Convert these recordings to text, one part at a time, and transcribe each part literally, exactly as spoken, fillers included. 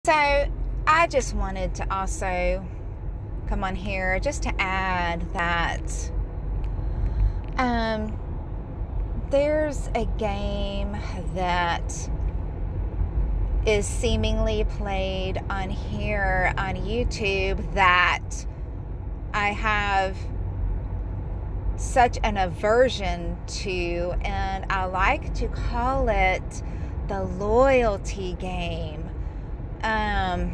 So I just wanted to also come on here just to add that um, there's a game that is seemingly played on here on YouTube that I have such an aversion to, and I like to call it the loyalty game. Um,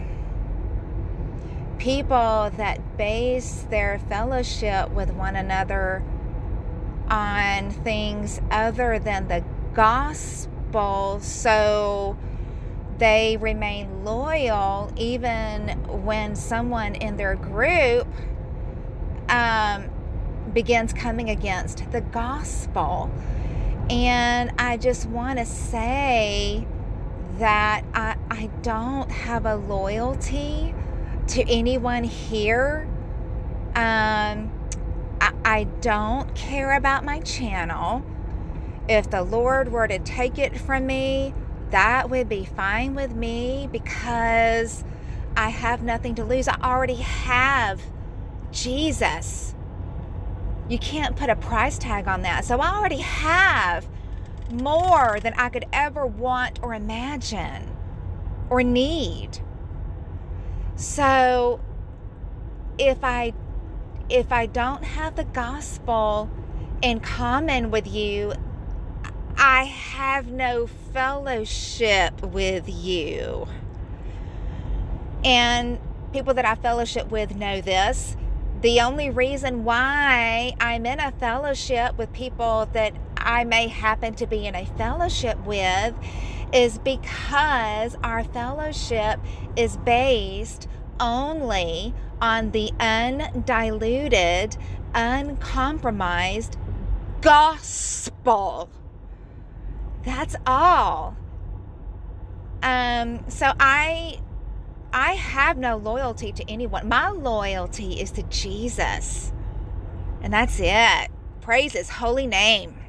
people that base their fellowship with one another on things other than the gospel, so they remain loyal even when someone in their group um, begins coming against the gospel. And I just want to say that I, I don't have a loyalty to anyone here. Um, I, I don't care about my channel. If the Lord were to take it from me, that would be fine with me, because I have nothing to lose. I already have Jesus. You can't put a price tag on that. So I already have more than I could ever want or imagine or need. So if I if I don't have the gospel in common with you, I have no fellowship with you. And people that I fellowship with know this. The only reason why I'm in a fellowship with people that I may happen to be in a fellowship with is because our fellowship is based only on the undiluted, uncompromised gospel. That's all. Um, so I I have no loyalty to anyone. My loyalty is to Jesus. And that's it. Praise his holy name.